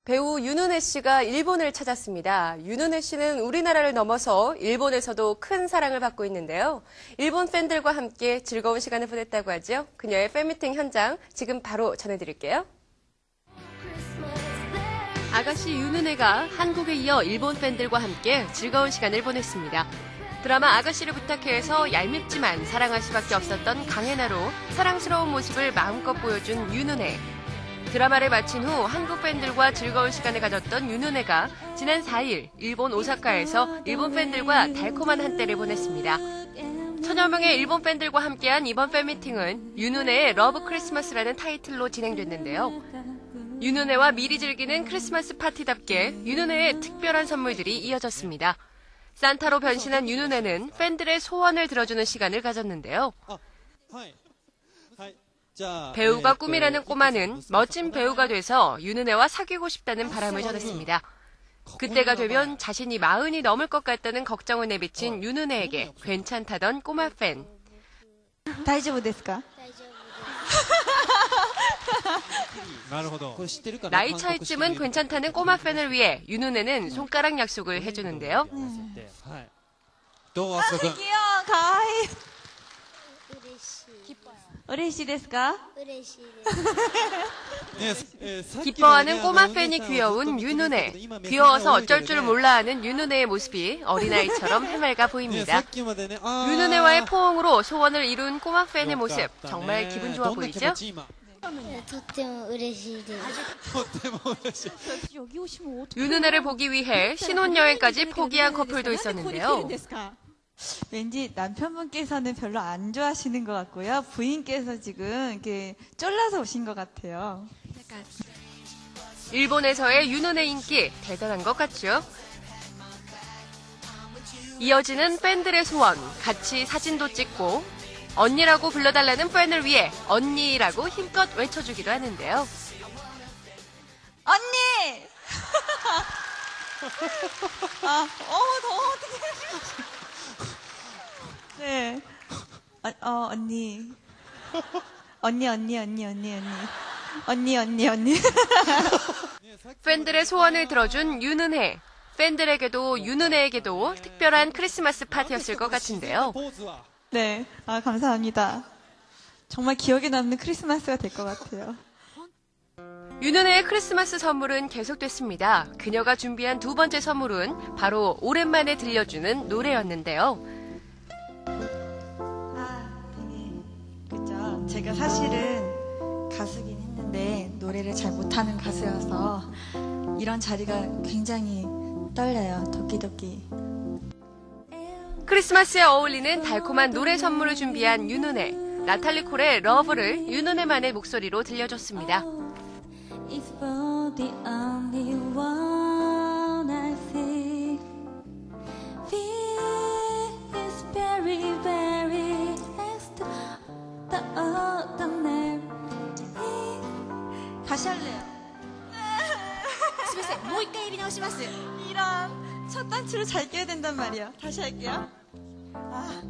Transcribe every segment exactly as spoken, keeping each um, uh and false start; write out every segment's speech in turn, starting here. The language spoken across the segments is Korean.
배우 윤은혜 씨가 일본을 찾았습니다. 윤은혜 씨는 우리나라를 넘어서 일본에서도 큰 사랑을 받고 있는데요. 일본 팬들과 함께 즐거운 시간을 보냈다고 하죠. 그녀의 팬미팅 현장 지금 바로 전해드릴게요. 아가씨 윤은혜가 한국에 이어 일본 팬들과 함께 즐거운 시간을 보냈습니다. 드라마 아가씨를 부탁해에서 얄밉지만 사랑할 수밖에 없었던 강혜나로 사랑스러운 모습을 마음껏 보여준 윤은혜. 드라마를 마친 후 한국 팬들과 즐거운 시간을 가졌던 윤은혜가 지난 사 일 일본 오사카에서 일본 팬들과 달콤한 한때를 보냈습니다. 천여 명의 일본 팬들과 함께한 이번 팬미팅은 윤은혜의 러브 크리스마스라는 타이틀로 진행됐는데요. 윤은혜와 미리 즐기는 크리스마스 파티답게 윤은혜의 특별한 선물들이 이어졌습니다. 산타로 변신한 윤은혜는 팬들의 소원을 들어주는 시간을 가졌는데요. 배우가 꿈이라는 꼬마는 멋진 배우가 돼서 윤은혜와 사귀고 싶다는 바람을 전했습니다. 그때가 되면 자신이 마흔이 넘을 것 같다는 걱정을 내비친 윤은혜에게 괜찮다던 꼬마 팬. 大丈夫ですか? 나이 차이쯤은 괜찮다는 꼬마 팬을 위해 윤은혜는 손가락 약속을 해주는데요. 아, 귀여워, 가와이. 嬉しいですか? 기뻐하는 꼬마 팬이 귀여운 윤은혜. 귀여워서 어쩔 줄 몰라 하는 윤은혜의 모습이 어린아이처럼 해맑아 보입니다. 윤은혜와의 포옹으로 소원을 이룬 꼬마 팬의 모습, 정말 기분 좋아 보이죠? 윤은혜를 보기 위해 신혼여행까지 포기한 커플도 있었는데요. 왠지 남편분께서는 별로 안 좋아하시는 것 같고요. 부인께서 지금 이렇게 쫄라서 오신 것 같아요. 일본에서의 윤은혜 인기 대단한 것 같죠? 이어지는 팬들의 소원, 같이 사진도 찍고 언니라고 불러달라는 팬을 위해 언니라고 힘껏 외쳐주기도 하는데요. 언니! 아, 어우, 더워, 어떡해. 네. 어, 어, 언니. 언니, 언니, 언니, 언니, 언니. 언니, 언니, 언니. 팬들의 소원을 들어준 윤은혜. 팬들에게도 윤은혜에게도 특별한 크리스마스 파티였을 것 같은데요. 네. 아, 감사합니다. 정말 기억에 남는 크리스마스가 될 것 같아요. 윤은혜의 크리스마스 선물은 계속됐습니다. 그녀가 준비한 두 번째 선물은 바로 오랜만에 들려주는 노래였는데요. 제가 사실은 가수긴 했는데 노래를 잘 못하는 가수여서 이런 자리가 굉장히 떨려요. 도끼도끼. 크리스마스에 어울리는 달콤한 노래 선물을 준비한 윤은혜. 나탈리 콜의 러브를 윤은혜만의 목소리로 들려줬습니다. It's for the only one I see. Feel is very, very fast. 어떤 날 다시 할래요. 스미마셍, 뭐一回 얘기 나오시마스. 이런 첫 단추를 잘 껴야 된단 말이야. 다시 할게요. 아.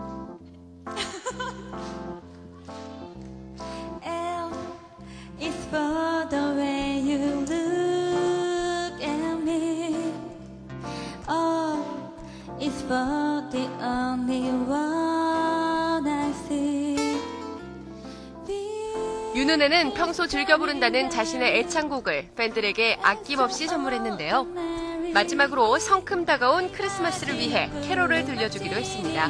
L is for the way you look at me. O is for the only one I see. 윤은혜는 평소 즐겨 부른다는 자신의 애창곡을 팬들에게 아낌없이 선물했는데요. 마지막으로 성큼 다가온 크리스마스를 위해 캐롤을 들려주기도 했습니다.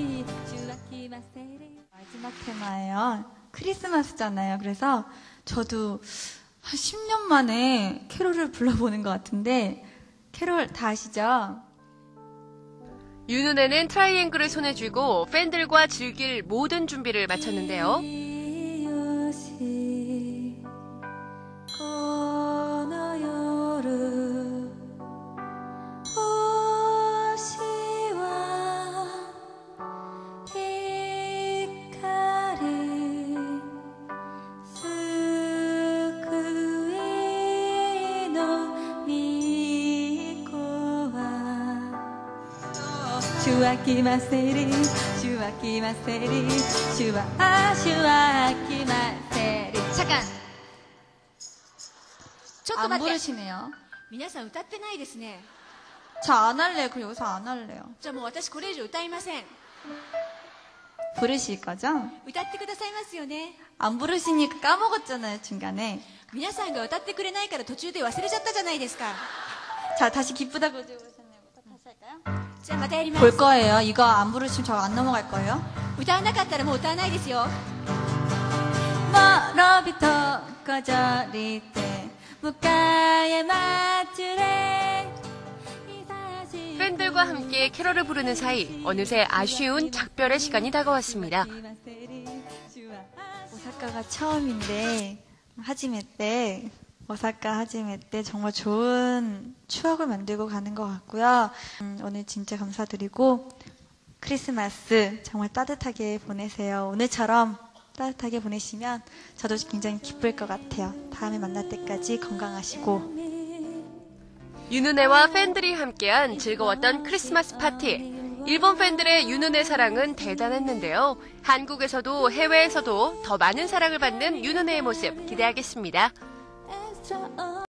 마지막 테마예요. 크리스마스잖아요. 그래서 저도 한 십 년 만에 캐롤을 불러보는 것 같은데 캐롤 다 아시죠? 윤은혜는 트라이앵글을 손에 쥐고 팬들과 즐길 모든 준비를 마쳤는데요. 슈와키마세리 슈와키마세리 슈와 아 슈와키마세리 잠깐 안 と待って。 부르시네요. 皆さん歌ってないですね。 저 안 할래요. 그럼 여기서 안 할래요. じゃあもう私これ以上歌いません。 부르실 거죠? 歌ってくださいますよね。 안 부르시니까 까먹었잖아요, 중간에. 皆さんが歌ってくれないから途中で忘れちゃったじゃないですか。 자, 다시 기쁘다고 해주셨네요. 다시 할까요? じゃあまたやります。 볼 거예요. 이거 안 부르시면 저 안 넘어갈 거예요. 歌わなかったらもう歌わないですよ。 멀어부터 거절일 때 무가에 맞추래. 팬들과 함께 캐럴을 부르는 사이 어느새 아쉬운 작별의 시간이 다가왔습니다. 오사카가 처음인데 하지메 때 오사카 하지메 때 정말 좋은 추억을 만들고 가는 것 같고요. 음, 오늘 진짜 감사드리고 크리스마스 정말 따뜻하게 보내세요. 오늘처럼 따뜻하게 보내시면 저도 굉장히 기쁠 것 같아요. 다음에 만날 때까지 건강하시고. 윤은혜와 팬들이 함께한 즐거웠던 크리스마스 파티. 일본 팬들의 윤은혜 사랑은 대단했는데요. 한국에서도 해외에서도 더 많은 사랑을 받는 윤은혜의 모습 기대하겠습니다.